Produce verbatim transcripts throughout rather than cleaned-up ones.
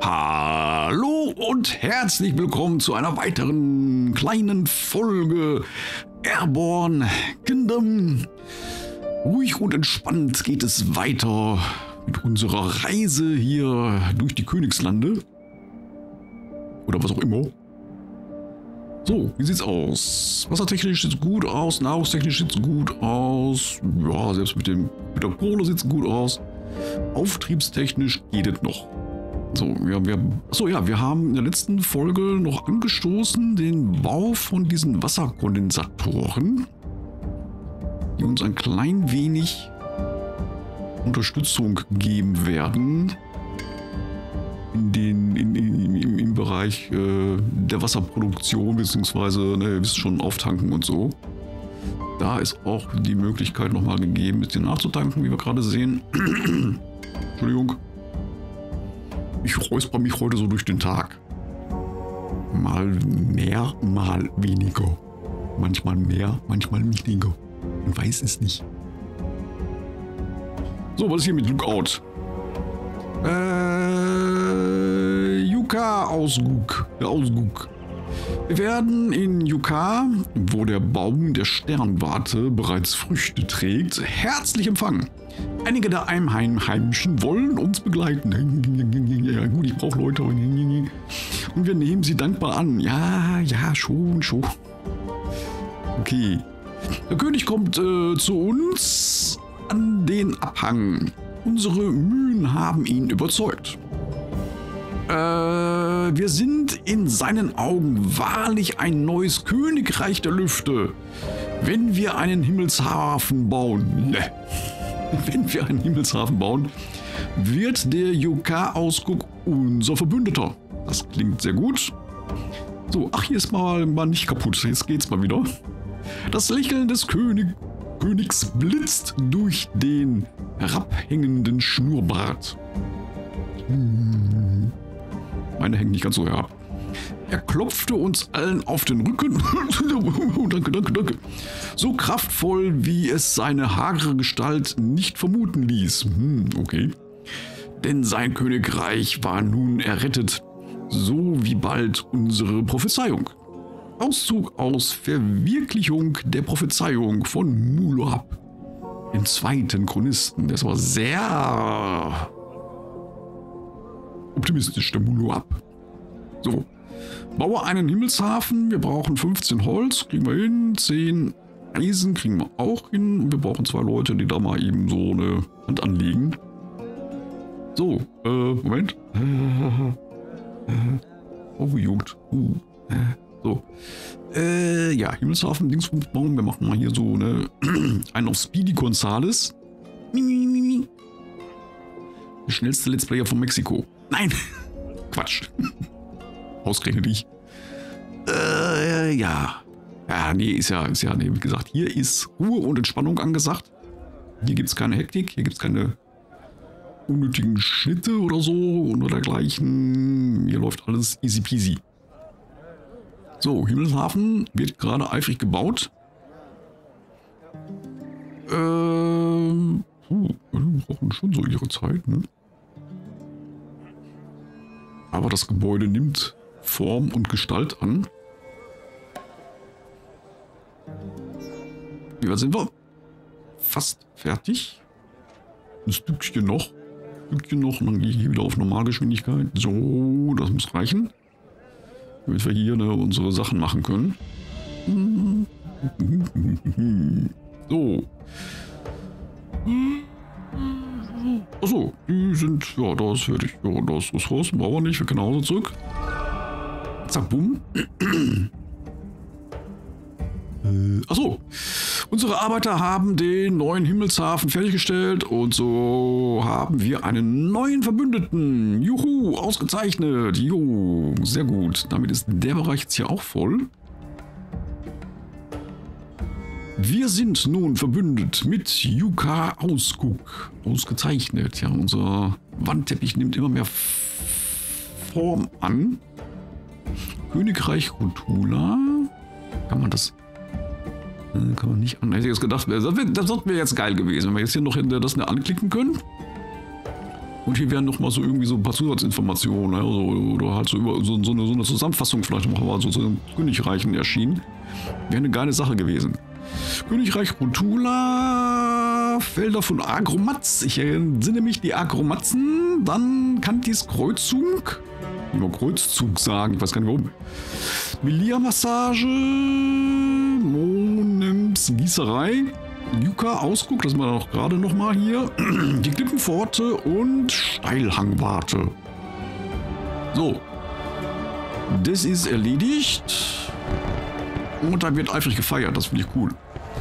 Hallo und herzlich willkommen zu einer weiteren kleinen Folge Airborne Kingdom. Ruhig und entspannt geht es weiter mit unserer Reise hier durch die Königslande. Oder was auch immer. So, wie sieht's aus? Wassertechnisch sieht's gut aus, nahrungstechnisch sieht's gut aus. Ja, selbst mit, dem, mit der Kohle sieht's gut aus. Auftriebstechnisch geht es noch. So, wir, wir, achso, ja, wir haben in der letzten Folge noch angestoßen den Bau von diesen Wasserkondensatoren, die uns ein klein wenig Unterstützung geben werden in den, in, in, im, im Bereich äh, der Wasserproduktion, beziehungsweise, ne, ihr wisst schon, auftanken und so. Da ist auch die Möglichkeit nochmal gegeben, ein bisschen nachzutanken, wie wir gerade sehen. Entschuldigung. Ich räusper mich heute so durch den Tag. Mal mehr, mal weniger. Manchmal mehr, manchmal weniger. Man weiß es nicht. So, was ist hier mit Lookout? Äh, Yuka-Ausguck. Der Ausguck. Wir werden in Yuka, wo der Baum der Sternwarte bereits Früchte trägt, herzlich empfangen. Einige der Einheimischen wollen uns begleiten. Ja gut, ich brauche Leute. Und wir nehmen sie dankbar an. Ja, ja, schon, schon. Okay. Der König kommt äh, zu uns an den Abhang. Unsere Mühen haben ihn überzeugt. Äh, wir sind in seinen Augen wahrlich ein neues Königreich der Lüfte. Wenn wir einen Himmelshafen bauen, ne. Wenn wir einen Himmelshafen bauen, wird der Yuka-Ausguck unser Verbündeter. Das klingt sehr gut. So, ach, hier ist mal, mal nicht kaputt. Jetzt geht's mal wieder. Das Lächeln des König, Königs blitzt durch den herabhängenden Schnurrbart. Hm. Meine hängt nicht ganz so herab. Er klopfte uns allen auf den Rücken. Danke, danke, danke. So kraftvoll, wie es seine hagere Gestalt nicht vermuten ließ. Hm, okay. Denn sein Königreich war nun errettet, so wie bald unsere Prophezeiung. Auszug aus Verwirklichung der Prophezeiung von Muloab, dem zweiten Chronisten. Das war sehr optimistisch, der Muloab. So. Baue einen Himmelshafen, wir brauchen fünfzehn Holz, kriegen wir hin, zehn Eisen kriegen wir auch hin. Und wir brauchen zwei Leute, die da mal eben so eine Hand anlegen. So, äh, Moment. Äh, äh, oh, juckt. Uh, äh, so. Äh, ja, Himmelshafen, Dingsbums bauen. Wir machen mal hier so eine, einen auf Speedy Gonzales. Der schnellste Let's Player von Mexiko. Nein! Quatsch. Ausgerechnet ich. Äh, ja. Ja, nee, ist ja, ist ja, nee, wie gesagt, hier ist Ruhe und Entspannung angesagt. Hier gibt es keine Hektik, hier gibt es keine unnötigen Schnitte oder so oder dergleichen. Hier läuft alles easy peasy. So, Himmelshafen wird gerade eifrig gebaut. Ähm, puh, wir brauchen schon so ihre Zeit, ne? Aber das Gebäude nimmt Form und Gestalt an. Wie weit sind wir? Fast fertig. Ein Stückchen noch. Ein Stückchen noch und dann gehe ich hier wieder auf Normalgeschwindigkeit. So, das muss reichen. Damit wir hier ne, unsere Sachen machen können. So. Achso, die sind, ja, da ist fertig. Ja, da ist Ressourcen, brauchen wir nicht, wir können nach Hause zurück. Zack, bumm. äh, achso, unsere Arbeiter haben den neuen Himmelshafen fertiggestellt und so haben wir einen neuen Verbündeten. Juhu, ausgezeichnet. Jo, sehr gut. Damit ist der Bereich jetzt hier auch voll. Wir sind nun verbündet mit Yuka-Ausguck. Ausgezeichnet. Ja, unser Wandteppich nimmt immer mehr Form an. Königreich Rutula. Kann man das... Kann man nicht an... Hätte ich jetzt gedacht, das wäre jetzt geil gewesen, wenn wir jetzt hier noch hinter das anklicken können. Und hier werden nochmal so irgendwie so ein paar Zusatzinformationen, ne? Also, oder halt so, über, so, so, eine, so eine Zusammenfassung vielleicht nochmal so zu den Königreichen erschienen. Wäre eine geile Sache gewesen. Königreich Rutula, Felder von Agromatz. Ich entsinne mich, die Agromatzen. Dann Kantis Kreuzzug. Immer Kreuzzug sagen, ich weiß gar nicht warum. Melia-Massage. Monems Gießerei. Yucca Ausguck, das sind wir noch gerade noch mal hier. Die Klippenpforte und Steilhangwarte. So. Das ist erledigt. Und dann wird eifrig gefeiert, das finde ich cool.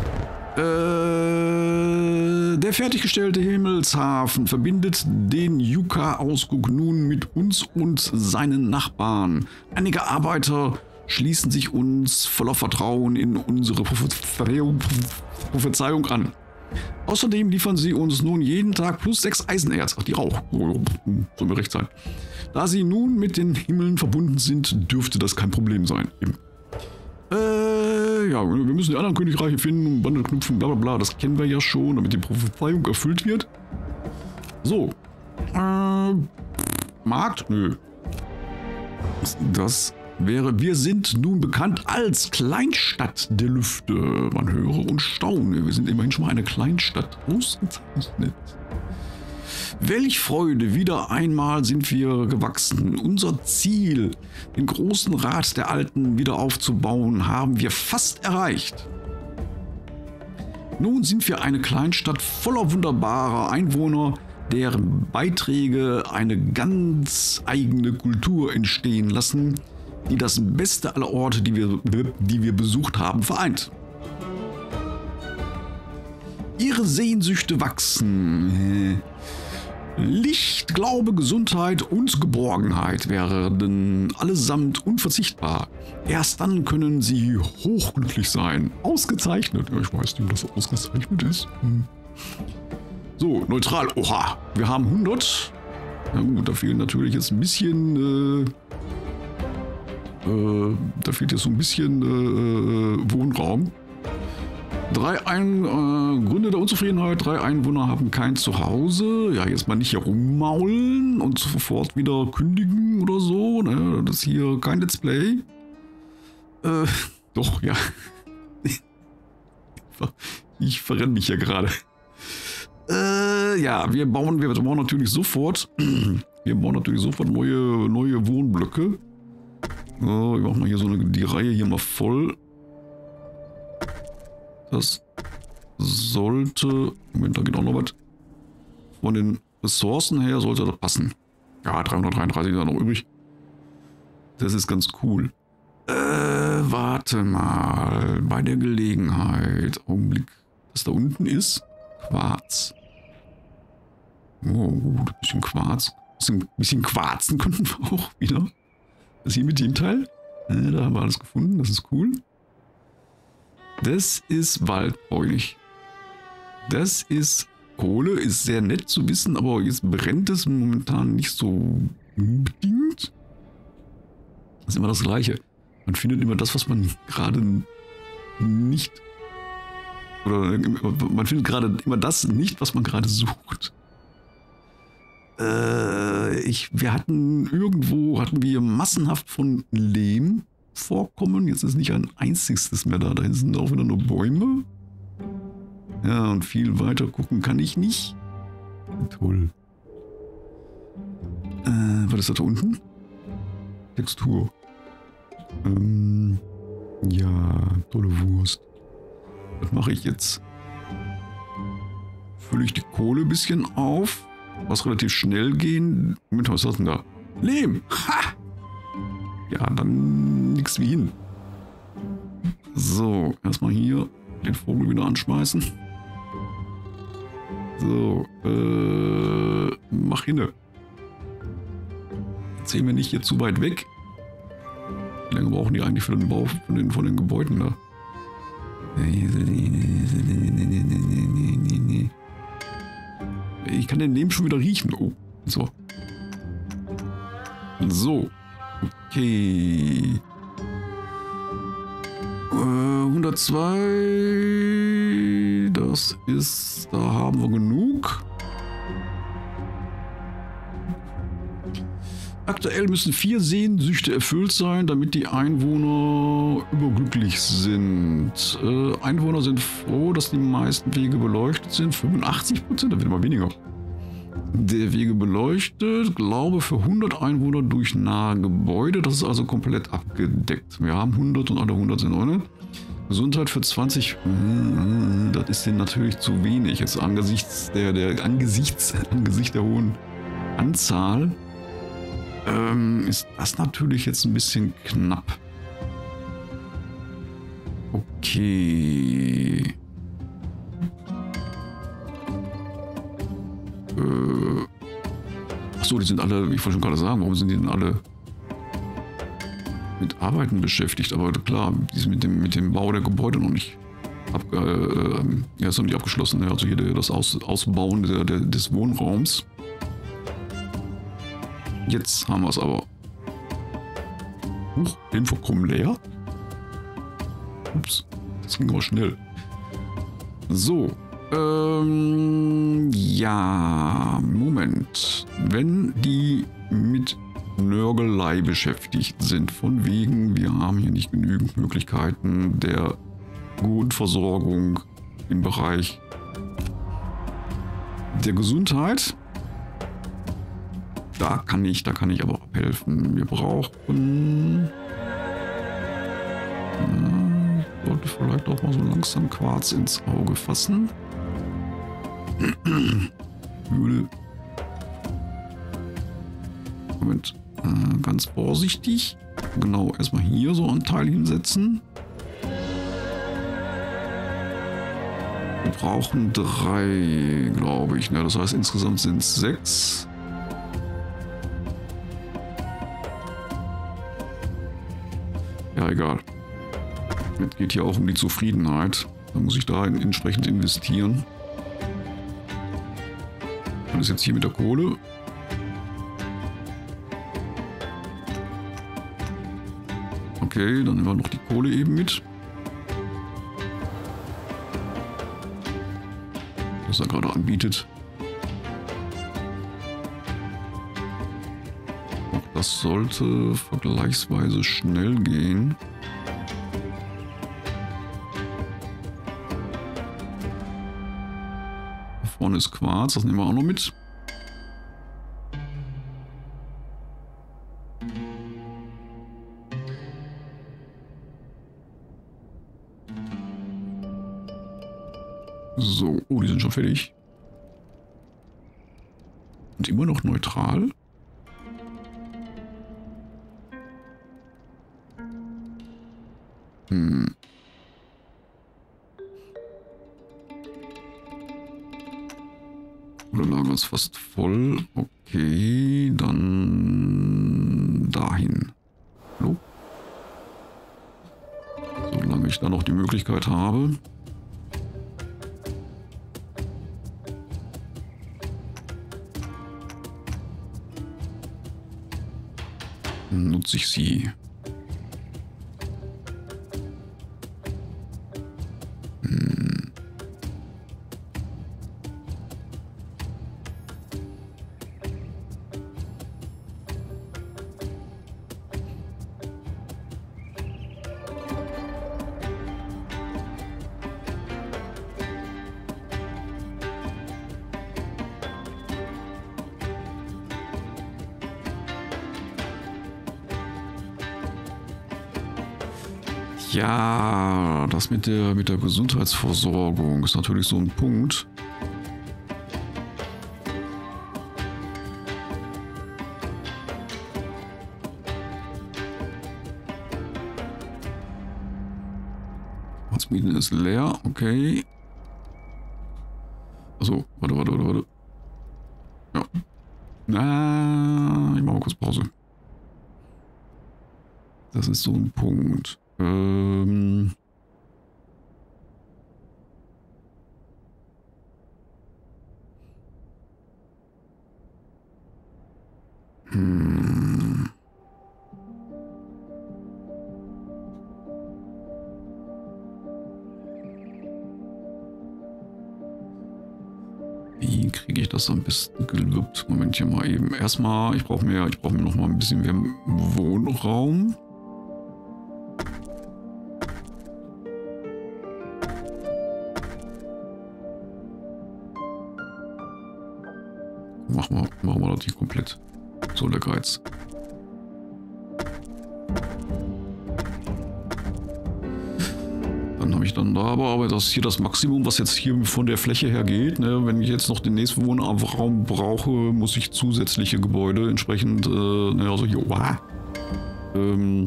Äh, der fertiggestellte Himmelshafen verbindet den Yucca-Ausguck nun mit uns und seinen Nachbarn. Einige Arbeiter schließen sich uns voller Vertrauen in unsere Prophezeiung an. Außerdem liefern sie uns nun jeden Tag plus sechs Eisenerz. Ach, die auch. Soll mir recht sein. Da sie nun mit den Himmeln verbunden sind, dürfte das kein Problem sein. Äh, ja, wir müssen die anderen Königreiche finden, Bande knüpfen, bla bla bla. Das kennen wir ja schon, damit die Prophezeiung erfüllt wird. So. Äh, Markt? Nö. Das wäre, wir sind nun bekannt als Kleinstadt der Lüfte. Man höre und staune. Wir sind immerhin schon mal eine Kleinstadt. Ausgezeichnet. Welch Freude, wieder einmal sind wir gewachsen. Unser Ziel, den großen Rat der Alten wieder aufzubauen, haben wir fast erreicht. Nun sind wir eine Kleinstadt voller wunderbarer Einwohner, deren Beiträge eine ganz eigene Kultur entstehen lassen, die das Beste aller Orte, die wir, die wir besucht haben, vereint. Ihre Sehnsüchte wachsen. Licht, Glaube, Gesundheit und Geborgenheit werden allesamt unverzichtbar. Erst dann können sie hochglücklich sein. Ausgezeichnet. Ja, ich weiß nicht, ob das ausgezeichnet ist. Hm. So, neutral. Oha, wir haben hundert. Na gut, da fehlen natürlich jetzt ein bisschen... Äh, äh, da fehlt jetzt so ein bisschen äh, Wohnraum. Drei Ein äh, Gründe der Unzufriedenheit, drei Einwohner haben kein Zuhause. Ja, jetzt mal nicht herummaulen und sofort wieder kündigen oder so. Ne? Das ist hier kein Let's Play. Äh, doch, ja. Ich verrenne mich ja gerade. Äh, ja, wir bauen, wir bauen natürlich sofort, wir bauen natürlich sofort neue, neue Wohnblöcke. So, wir machen mal hier so eine, die Reihe hier mal voll. Das sollte... Moment, da geht auch noch was. Von den Ressourcen her sollte das passen. Ja, dreihundertdreiunddreißig ist ja noch übrig. Das ist ganz cool. Äh, warte mal. Bei der Gelegenheit. Augenblick. Was da unten ist? Quarz. Oh, gut. Ein bisschen Quarz. Ein bisschen Quarzen könnten wir auch wieder. Das hier mit dem Teil. Äh, da haben wir alles gefunden. Das ist cool. Das ist waldbräunig. Das ist Kohle, ist sehr nett zu wissen, aber jetzt brennt es momentan nicht so unbedingt. Das ist immer das Gleiche. Man findet immer das, was man gerade nicht... Oder man findet gerade immer das nicht, was man gerade sucht. Äh, ich, wir hatten irgendwo, hatten wir massenhaft von Lehm vorkommen. Jetzt ist nicht ein einziges mehr da. Da sind auch wieder nur Bäume. Ja, und viel weiter gucken kann ich nicht. Toll. Äh, was ist das da unten? Textur. Ähm, ja, tolle Wurst. Was mache ich jetzt? Fülle ich die Kohle ein bisschen auf. Was relativ schnell gehen. Moment, was ist das denn da? Lehm! Ha! Ja, dann nix wie hin. So, erstmal hier den Vogel wieder anschmeißen. So, äh, mach hinne. Erzähl mir nicht hier zu weit weg. Wie lange brauchen die eigentlich für den Bau von den, von den Gebäuden da? Ich kann den Lehm schon wieder riechen. Oh, so. So. Okay. Äh, hundertzwei. Das ist... Da haben wir genug. Aktuell müssen vier Sehnsüchte erfüllt sein, damit die Einwohner überglücklich sind. Äh, Einwohner sind froh, dass die meisten Wege beleuchtet sind. fünfundachtzig Prozent, da wird immer weniger. Der Wege beleuchtet, glaube für hundert Einwohner durch nahe Gebäude. Das ist also komplett abgedeckt. Wir haben hundert und alle hundert sind ohne. Gesundheit für zwanzig, das ist denen natürlich zu wenig. Jetzt angesichts der, der, angesichts, angesichts der hohen Anzahl ähm, ist das natürlich jetzt ein bisschen knapp. Okay. Äh, Achso, die sind alle, ich wollte schon gerade sagen, warum sind die denn alle mit Arbeiten beschäftigt? Aber klar, die sind mit dem, mit dem Bau der Gebäude noch nicht, ab, äh, ja, ist noch nicht abgeschlossen. Ne? Also hier das Aus, Ausbauen der, der, des Wohnraums. Jetzt haben wir es aber. Huch, Info kommen leer. Ups, das ging aber schnell. So. Ähm, ja, Moment. Wenn die mit Nörgelei beschäftigt sind, von wegen, wir haben hier nicht genügend Möglichkeiten der Grundversorgung im Bereich der Gesundheit. Da kann ich, da kann ich aber abhelfen. Wir brauchen... Ich sollte vielleicht auch mal so langsam Quarz ins Auge fassen. Höhle. Moment. Äh, ganz vorsichtig. Genau, erstmal hier so einen Teil hinsetzen. Wir brauchen drei, glaube ich. Ne? Das heißt, insgesamt sind es sechs. Ja, egal. Es geht hier auch um die Zufriedenheit. Da muss ich da entsprechend investieren. Und ist jetzt hier mit der Kohle. Okay, dann nehmen wir noch die Kohle eben mit. Was er gerade anbietet. Auch das sollte vergleichsweise schnell gehen. Da vorne ist Quarz, das nehmen wir auch noch mit. So, oh, die sind schon fertig. Und immer noch neutral. Hm. Oder Lager ist fast voll. Okay, dann dahin. Hallo? Solange ich da noch die Möglichkeit habe. Nutze ich sie. Hm. Ja, das mit der, mit der Gesundheitsversorgung ist natürlich so ein Punkt. Mieten ist leer, okay. Also, warte, warte, warte, warte. Ja. Na, ich mache mal kurz Pause. Das ist so ein Punkt. Ähm. Hm. Wie kriege ich das am besten gelübt? Moment hier mal eben. Erstmal, ich brauche mehr, ich brauche mir noch mal ein bisschen mehr Wohnraum. Machen wir, machen wir das hier komplett. So, der Geiz. Dann habe ich dann da aber, aber das ist hier das Maximum, was jetzt hier von der Fläche her geht. Ne? Wenn ich jetzt noch den nächsten Wohnraum brauche, muss ich zusätzliche Gebäude entsprechend, äh, ne, also hier, wow, ähm,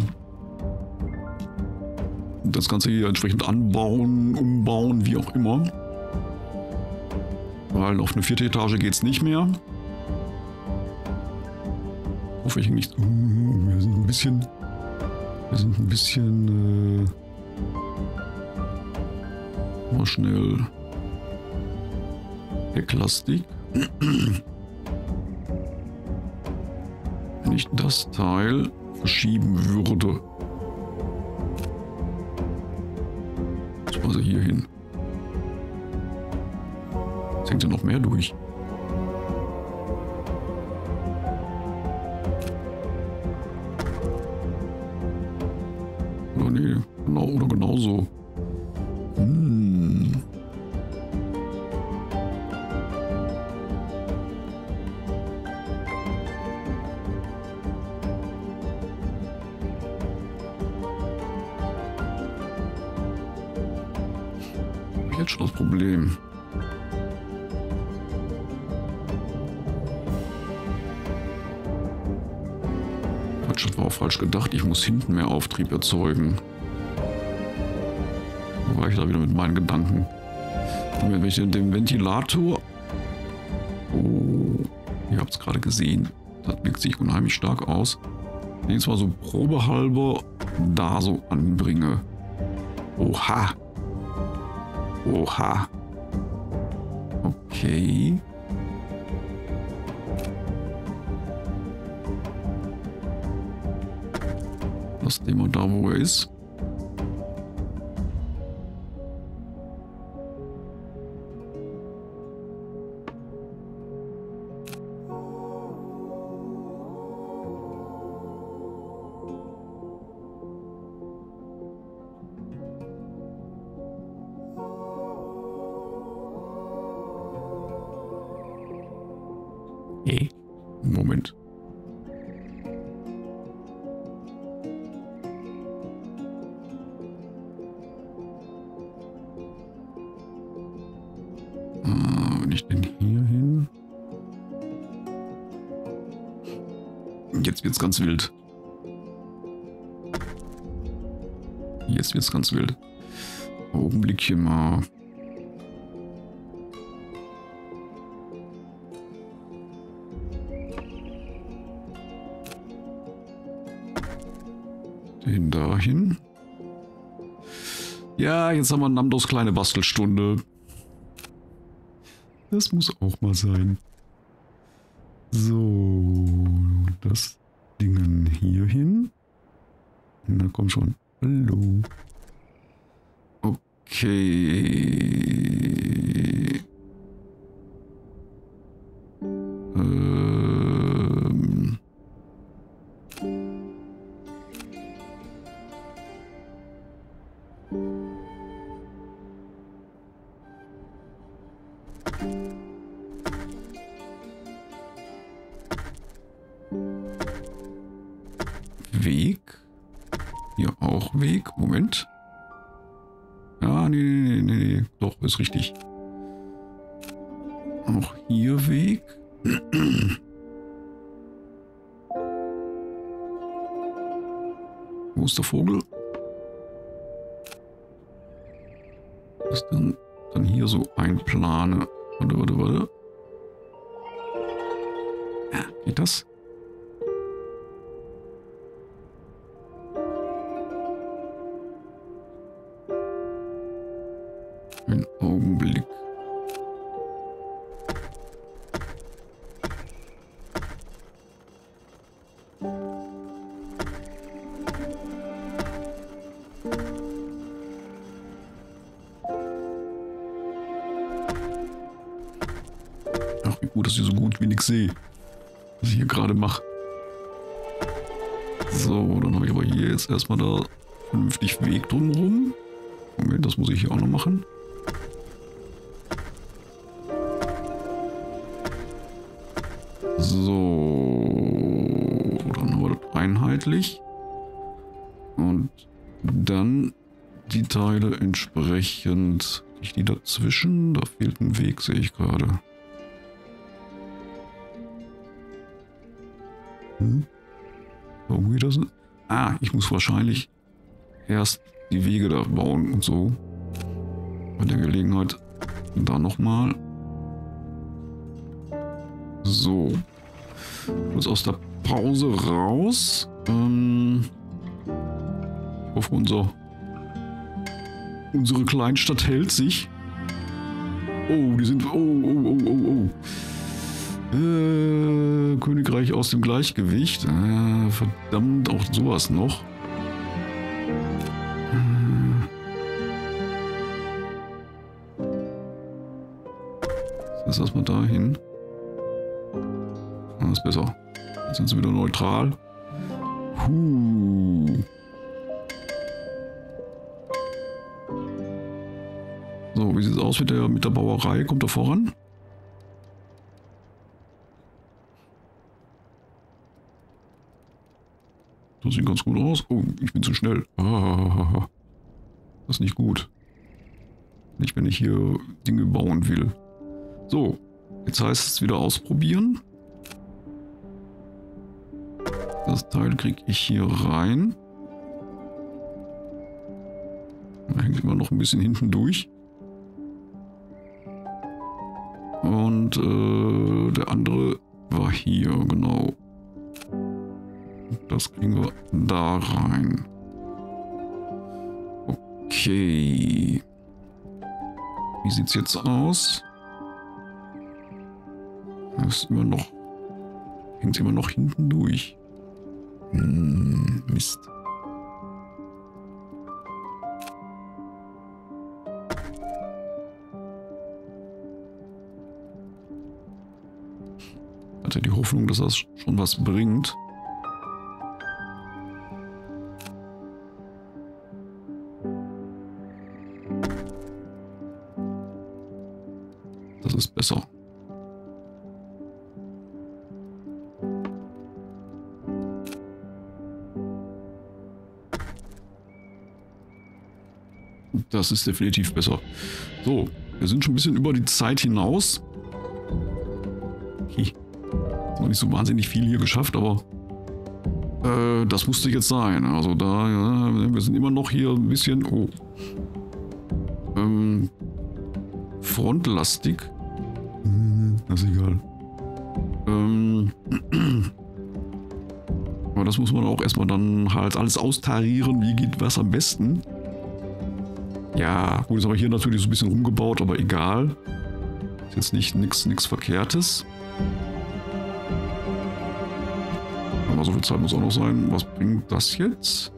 das Ganze hier entsprechend anbauen, umbauen, wie auch immer. Weil auf eine vierte Etage geht es nicht mehr. Hoffe ich nicht. Uh, wir sind ein bisschen. Wir sind ein bisschen. Äh, mal schnell. Hecklastig. Wenn ich das Teil verschieben würde. Also hier hin. Jetzt hängt ja noch mehr durch. Oder nee, genau, oder genauso. Hm. Hab ich jetzt schon das Problem. Das war auch falsch gedacht. Ich muss hinten mehr Auftrieb erzeugen. Da war ich da wieder mit meinen Gedanken. Und wenn ich den Ventilator... Oh, ihr habt es gerade gesehen. Das wirkt sich unheimlich stark aus. Wenn ich zwar so probehalber da so anbringe. Oha. Oha. Okay. Das Thema da, wo er ist. Hey, Moment. Wenn ich den hier hin... Jetzt wird's ganz wild. Jetzt wird's ganz wild. Augenblickchen mal. Den dahin. Ja, jetzt haben wir Namdos kleine Bastelstunde. Das muss auch mal sein. So, das Ding hier hin. Na komm schon. Hallo. Okay. Ähm. Weg. Hier auch Weg. Moment. Ja, nee, nee, nee, nee. Doch, ist richtig. Auch hier Weg. Wo ist der Vogel? Das dann, dann hier so einplane. Warte, warte, warte. Ja, geht das? Ein Augenblick. Ach, wie gut dass ich so gut wie nichts sehe, was ich hier gerade mache. So, dann habe ich aber hier jetzt erstmal da vernünftig Weg drumherum. Moment, das muss ich hier auch noch machen. So, dann haben wir das einheitlich. Und dann die Teile entsprechend. Ich die dazwischen, da fehlt ein Weg, sehe ich gerade. Hm? Warum geht das nicht? Ah, ich muss wahrscheinlich erst die Wege da bauen und so. Bei der Gelegenheit da nochmal. So. Kurz aus der Pause raus. Ähm, ich hoffe, unser, unsere Kleinstadt hält sich. Oh, die sind... Oh, oh, oh, oh, oh. Äh, Königreich aus dem Gleichgewicht. Äh, verdammt, auch sowas noch. Jetzt erstmal dahin. Das ist besser. Jetzt sind sie wieder neutral. Huh. So, wie sieht es aus mit der, mit der Bauerei? Kommt er voran? Das sieht ganz gut aus. Oh, ich bin zu schnell. Ah, das ist nicht gut. Nicht, wenn ich hier Dinge bauen will. So, jetzt heißt es wieder ausprobieren. Das Teil kriege ich hier rein. Da hängt immer noch ein bisschen hinten durch. Und äh, der andere war hier, genau. Das kriegen wir da rein. Okay. Wie sieht es jetzt aus? Das ist immer noch... Hängt immer noch hinten durch. Hm, Mist. Hatte die Hoffnung, dass das schon was bringt. Das ist besser. Das ist definitiv besser. So, wir sind schon ein bisschen über die Zeit hinaus. Okay. Noch nicht so wahnsinnig viel hier geschafft, aber äh, das musste jetzt sein. Also da, ja, wir sind immer noch hier ein bisschen oh, ähm, frontlastig. Das ist egal. Ähm, aber das muss man auch erstmal dann halt alles austarieren. Wie geht was am besten? Ja, gut, ist aber hier natürlich so ein bisschen rumgebaut, aber egal. Ist jetzt nicht nichts Verkehrtes. Aber so viel Zeit muss auch noch sein. Was bringt das jetzt?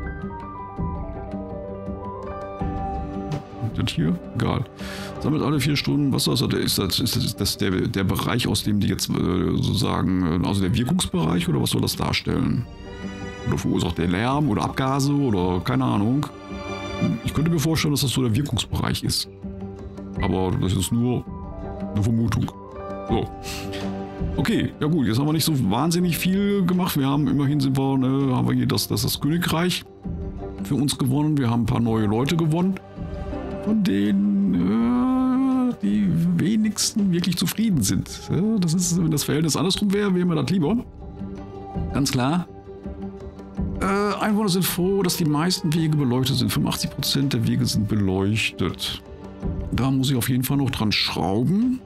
Das hier? Egal. Sammelt alle vier Stunden Wasser. Also ist das, ist das, ist das der, der Bereich, aus dem die jetzt äh, sozusagen, also der Wirkungsbereich oder was soll das darstellen? Oder verursacht der Lärm oder Abgase oder keine Ahnung. Ich könnte mir vorstellen, dass das so der Wirkungsbereich ist. Aber das ist nur eine Vermutung. So. Okay, ja gut, jetzt haben wir nicht so wahnsinnig viel gemacht. Wir haben immerhin sind wir, ne, haben wir hier das, das, das Königreich für uns gewonnen. Wir haben ein paar neue Leute gewonnen. Von denen äh, die wenigsten wirklich zufrieden sind. Ja, das ist, wenn das Verhältnis andersrum wäre, wäre mir das lieber. Ganz klar. Äh, Einwohner sind froh, dass die meisten Wege beleuchtet sind. fünfundachtzig Prozent der Wege sind beleuchtet. Da muss ich auf jeden Fall noch dran schrauben.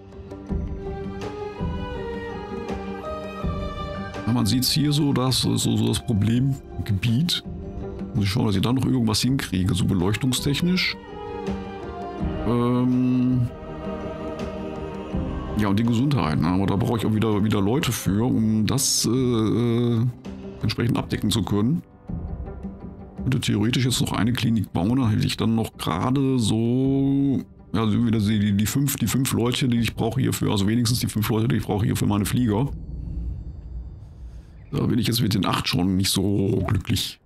Ja, man sieht es hier so, dass so, so das Problemgebiet. Muss ich schauen, dass ich da noch irgendwas hinkriege, so beleuchtungstechnisch. Ähm ja, und die Gesundheit. Ne? Aber da brauche ich auch wieder, wieder Leute für, um das äh, entsprechend abdecken zu können. Ich könnte theoretisch jetzt noch eine Klinik bauen, da hätte ich dann noch gerade so Also wieder die, die, fünf, die fünf Leute, die ich brauche hierfür, also wenigstens die fünf Leute, die ich brauche hier für meine Flieger. Da bin ich jetzt mit den acht schon nicht so glücklich.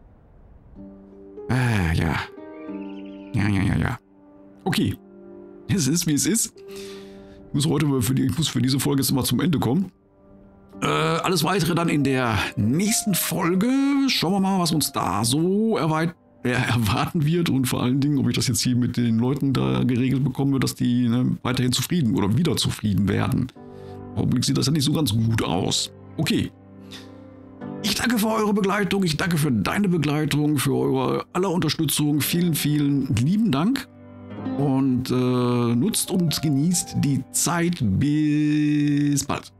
Ah, ja. Ja, ja, ja, ja. Okay. Es ist, wie es ist. Ich muss heute für, die, ich muss für diese Folge jetzt mal zum Ende kommen. Äh, alles weitere dann in der nächsten Folge. Schauen wir mal, was uns da so erweit äh, erwarten wird und vor allen Dingen, ob ich das jetzt hier mit den Leuten da geregelt bekomme, dass die ne, weiterhin zufrieden oder wieder zufrieden werden. Im Augenblick sieht das ja nicht so ganz gut aus. Okay. Ich danke für eure Begleitung, ich danke für deine Begleitung, für eure aller Unterstützung. Vielen, vielen lieben Dank. Und äh, nutzt und genießt die Zeit. Bis bald.